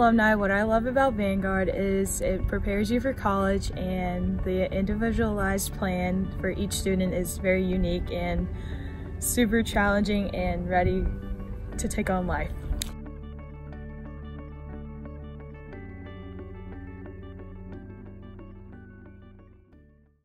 alumni, what I love about Vanguard is it prepares you for college, and the individualized plan for each student is very unique and super challenging and ready to take on life.